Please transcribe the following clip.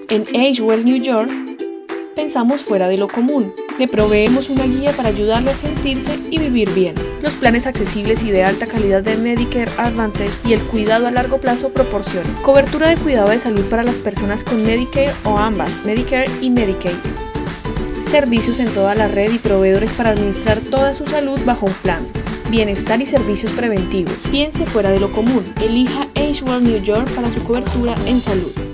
En AgeWell New York, pensamos fuera de lo común. Le proveemos una guía para ayudarle a sentirse y vivir bien. Los planes accesibles y de alta calidad de Medicare Advantage y el cuidado a largo plazo proporcionan cobertura de cuidado de salud para las personas con Medicare o ambas, Medicare y Medicaid. Servicios en toda la red y proveedores para administrar toda su salud bajo un plan. Bienestar y servicios preventivos. Piense fuera de lo común. Elija AgeWell New York para su cobertura en salud.